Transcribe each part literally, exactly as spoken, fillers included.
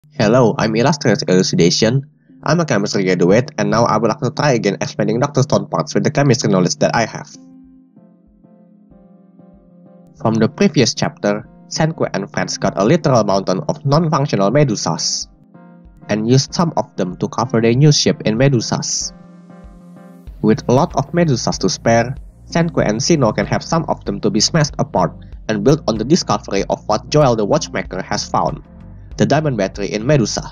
Hello, I'm Illustrious Elucidation. I'm a chemistry graduate, and now I would like to try again explaining Doctor Stone parts with the chemistry knowledge that I have. From the previous chapter, Senku and friends got a literal mountain of non-functional medusas, and used some of them to cover their new ship in medusas. With a lot of medusas to spare, Senku and Shino can have some of them to be smashed apart and built on the discovery of what Joel the Watchmaker has found, the diamond battery in Medusa.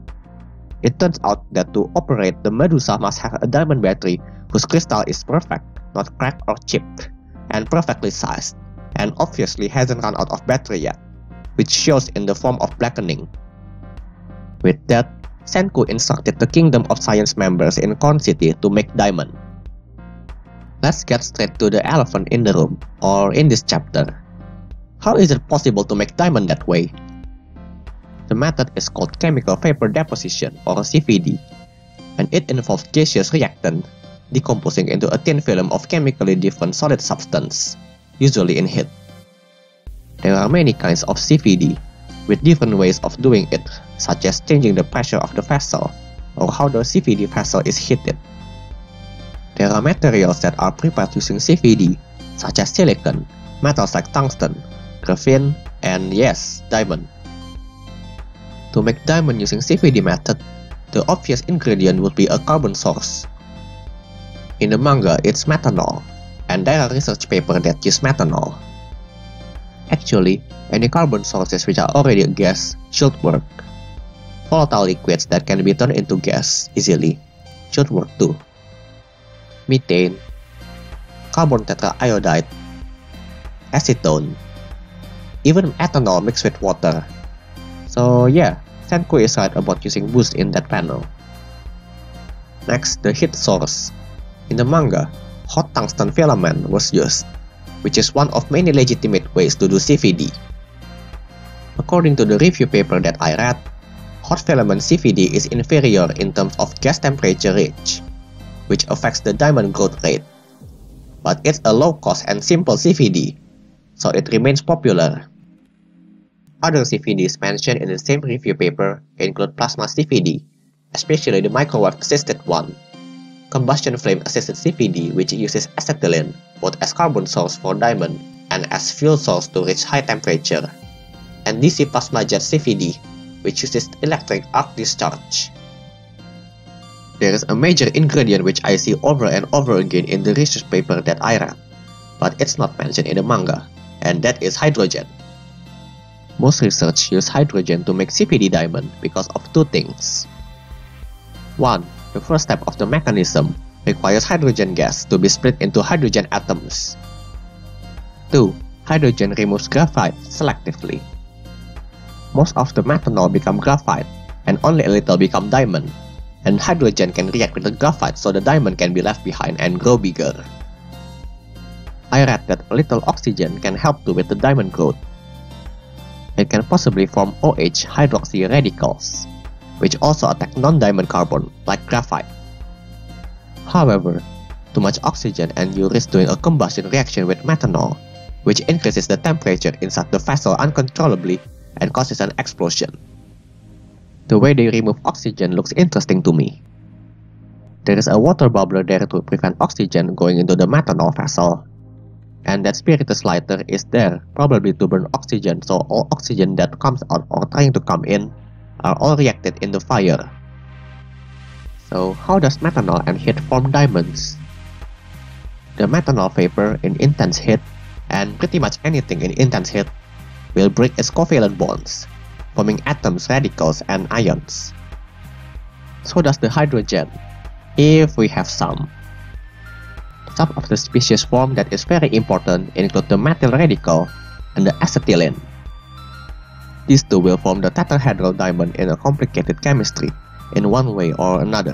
It turns out that to operate, the Medusa must have a diamond battery whose crystal is perfect, not cracked or chipped, and perfectly sized, and obviously hasn't run out of battery yet, which shows in the form of blackening. With that, Senku instructed the Kingdom of Science members in Corn City to make diamond. Let's get straight to the elephant in the room, or in this chapter. How is it possible to make diamond that way? The method is called chemical vapor deposition, or C V D, and it involves gaseous reactant decomposing into a thin film of chemically different solid substance, usually in heat. There are many kinds of C V D, with different ways of doing it, such as changing the pressure of the vessel, or how the C V D vessel is heated. There are materials that are prepared using C V D, such as silicon, metals like tungsten, graphene, and yes, diamond. To make diamond using C V D method, the obvious ingredient would be a carbon source. In the manga, it's methanol, and there are research papers that use methanol. Actually, any carbon sources which are already a gas should work. Volatile liquids that can be turned into gas easily should work too. Methane, carbon tetraiodide, acetone, even ethanol mixed with water. So yeah, Senku is right about using boost in that panel. Next, the heat source. In the manga, hot tungsten filament was used, which is one of many legitimate ways to do C V D. According to the review paper that I read, hot filament C V D is inferior in terms of gas temperature range, which affects the diamond growth rate. But it's a low-cost and simple C V D, so it remains popular. Other C V Ds mentioned in the same review paper include plasma C V D, especially the microwave-assisted one, combustion flame-assisted C V D which uses acetylene both as carbon source for diamond and as fuel source to reach high temperature, and D C plasma jet C V D which uses electric arc discharge. There is a major ingredient which I see over and over again in the research paper that I read, but it's not mentioned in the manga, and that is hydrogen. Most research use hydrogen to make C V D diamond because of two things. one. The first step of the mechanism requires hydrogen gas to be split into hydrogen atoms. two. Hydrogen removes graphite selectively. Most of the methanol become graphite, and only a little become diamond, and hydrogen can react with the graphite so the diamond can be left behind and grow bigger. I read that a little oxygen can help too with the diamond growth. It can possibly form OH hydroxy radicals, which also attack non-diamond carbon like graphite. However, too much oxygen and you risk doing a combustion reaction with methanol, which increases the temperature inside the vessel uncontrollably and causes an explosion. The way they remove oxygen looks interesting to me. There is a water bubbler there to prevent oxygen going into the methanol vessel, and that spiritus lighter is there probably to burn oxygen, so all oxygen that comes out or trying to come in are all reacted in the fire. So how does methanol and heat form diamonds? The methanol vapor in intense heat, and pretty much anything in intense heat, will break its covalent bonds, forming atoms, radicals, and ions. So does the hydrogen, if we have some. Some of the species form that is very important include the methyl radical and the acetylene. These two will form the tetrahedral diamond in a complicated chemistry, in one way or another.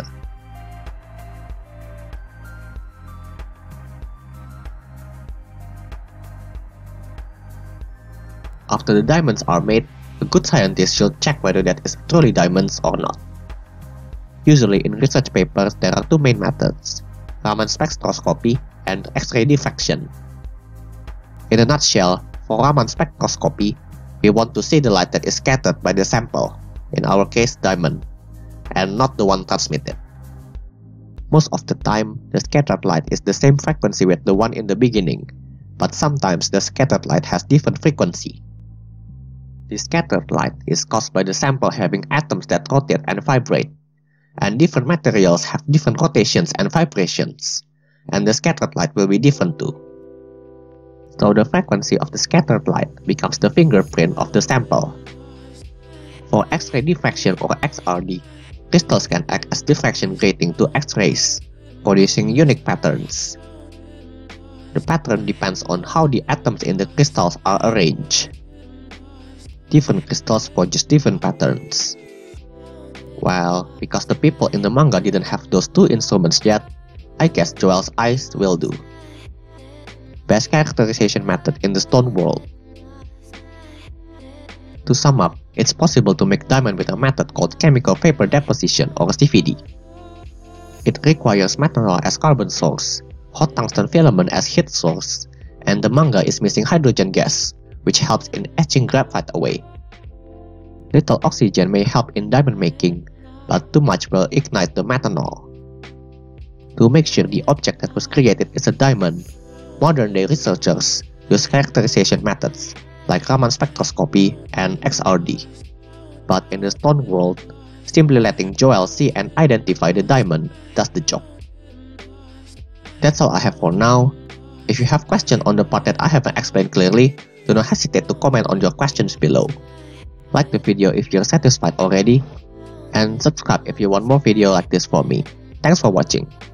After the diamonds are made, a good scientist should check whether that is truly diamonds or not. Usually in research papers there are two main methods, Raman spectroscopy and X-ray diffraction. In a nutshell, for Raman spectroscopy, we want to see the light that is scattered by the sample, in our case diamond, and not the one transmitted. Most of the time, the scattered light is the same frequency with the one in the beginning, but sometimes the scattered light has different frequency. The scattered light is caused by the sample having atoms that rotate and vibrate, and different materials have different rotations and vibrations, and the scattered light will be different too. So the frequency of the scattered light becomes the fingerprint of the sample. For X-ray diffraction or X R D, crystals can act as diffraction grating to X-rays, producing unique patterns. The pattern depends on how the atoms in the crystals are arranged. Different crystals produce different patterns. Well, because the people in the manga didn't have those two instruments yet, I guess Joel's eyes will do. Best characterization method in the stone world. To sum up, it's possible to make diamond with a method called chemical vapor deposition or C V D. It requires methanol as carbon source, hot tungsten filament as heat source, and the manga is missing hydrogen gas, which helps in etching graphite away. Little oxygen may help in diamond making, but too much will ignite the methanol. To make sure the object that was created is a diamond, modern-day researchers use characterization methods like Raman spectroscopy and X R D. But in the stone world, simply letting Joel see and identify the diamond does the job. That's all I have for now. If you have questions on the part that I haven't explained clearly, do not hesitate to comment on your questions below. Like the video if you're satisfied already, and subscribe if you want more videos like this from me. Thanks for watching.